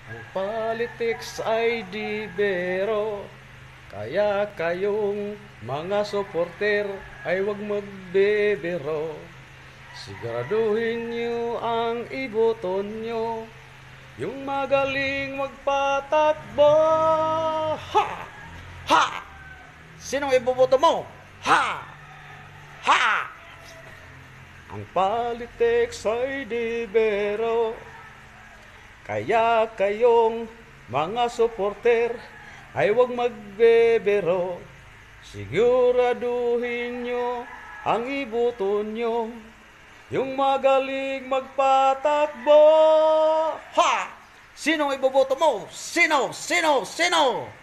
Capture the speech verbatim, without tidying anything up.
Ang politics ay di bero, kaya kayong mga suporter ay wag magbebero. Siguraduhin nyo ang iboton nyo, yung magaling magpatakbo. Ha! Ha! Sinong iboboto mo? Ha! Ha! Ang politics ay di bero, kaya kayong mga suporter ay wag magbebero. Siguraduhin nyo ang iboto nyo, yung magaling magpatakbo. Ha! Sinong iboboto mo? Sino? Sino? Sino?